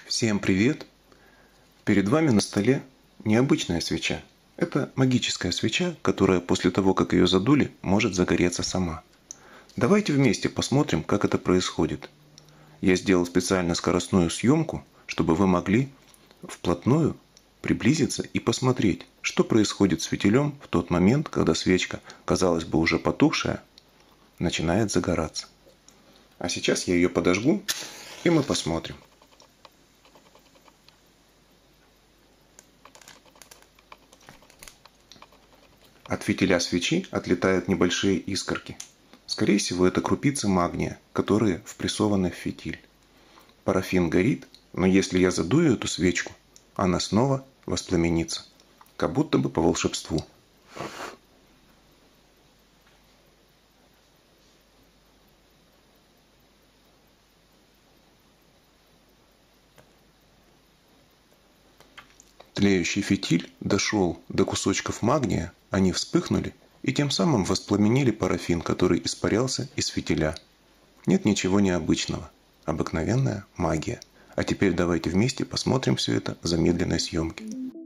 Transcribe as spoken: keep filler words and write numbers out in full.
Всем привет! Перед вами на столе необычная свеча. Это магическая свеча, которая после того, как ее задули, может загореться сама. Давайте вместе посмотрим, как это происходит. Я сделал специально скоростную съемку, чтобы вы могли вплотную приблизиться и посмотреть, что происходит с фитилем в тот момент, когда свечка, казалось бы, уже потухшая, начинает загораться. А сейчас я ее подожгу, и мы посмотрим. От фитиля свечи отлетают небольшие искорки. Скорее всего, это крупицы магния, которые впрессованы в фитиль. Парафин горит, но если я задую эту свечку, она снова воспламенится, как будто бы по волшебству. Тлеющий фитиль дошел до кусочков магния, они вспыхнули и тем самым воспламенили парафин, который испарялся из фитиля. Нет ничего необычного. Обыкновенная магия. А теперь давайте вместе посмотрим все это в замедленной съемке.